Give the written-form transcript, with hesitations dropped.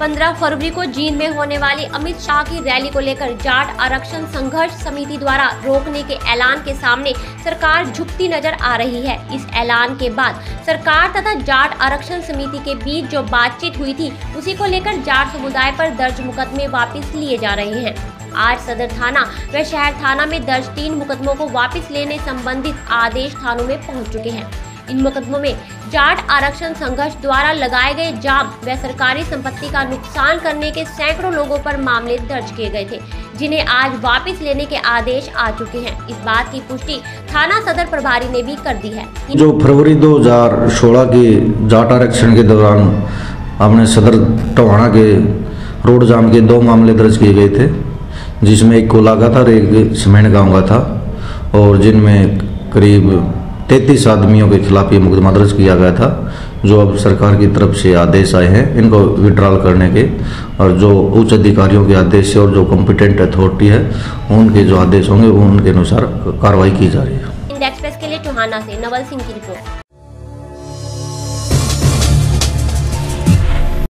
15 फरवरी को जींद में होने वाली अमित शाह की रैली को लेकर जाट आरक्षण संघर्ष समिति द्वारा रोकने के ऐलान के सामने सरकार झुकती नजर आ रही है। इस ऐलान के बाद सरकार तथा जाट आरक्षण समिति के बीच जो बातचीत हुई थी, उसी को लेकर जाट समुदाय पर दर्ज मुकदमे वापस लिए जा रहे हैं। आज सदर थाना व शहर थाना में दर्ज 3 मुकदमों को वापस लेने संबंधित आदेश थानों में पहुंच चुके हैं। इन मुकदमों में जाट आरक्षण संघर्ष द्वारा लगाए गए जाम व सरकारी संपत्ति का नुकसान करने के सैकड़ों लोगों पर मामले दर्ज किए गए थे, जिन्हें आज वापस लेने के आदेश आ चुके हैं। इस बात की पुष्टि थाना सदर प्रभारी ने भी कर दी है। जो फरवरी 2016 की जाट आरक्षण के दौरान हमने सदर टवाना के रोड जाम के 2 मामले दर्ज किए गए थे, जिसमें एक कोला का था और एक सीमेंट गाँव का था, और जिनमें करीब 33 आदमियों के खिलाफ ये मुकदमा दर्ज किया गया था। जो अब सरकार की तरफ से आदेश आए हैं इनको विड्रॉल करने के, और जो उच्च अधिकारियों के आदेश है और जो कॉम्पिटेंट अथॉरिटी है उनके जो आदेश होंगे उनके अनुसार कार्रवाई की जा रही है। इंडिया एक्सप्रेस के लिए टोहाना से नवल सिंह की रिपोर्ट।